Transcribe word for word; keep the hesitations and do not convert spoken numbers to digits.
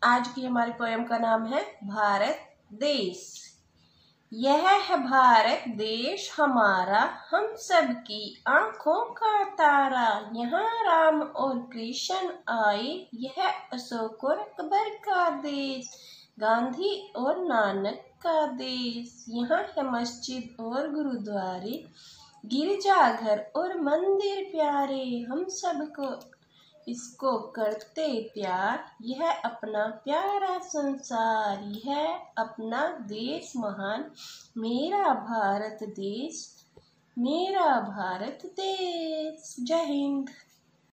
आज की हमारी पोयम का नाम है भारत देश। यह है भारत देश हमारा, हम सब की आंखों का तारा। यहाँ राम और कृष्ण आए, यह अशोक और अकबर का देश, गांधी और नानक का देश। यहाँ है मस्जिद और गुरुद्वारे, गिरजाघर और मंदिर प्यारे। हम सबको इसको करते प्यार, यह अपना प्यारा संसार, यह अपना देश महान, मेरा भारत देश, मेरा भारत देश। जय हिंद।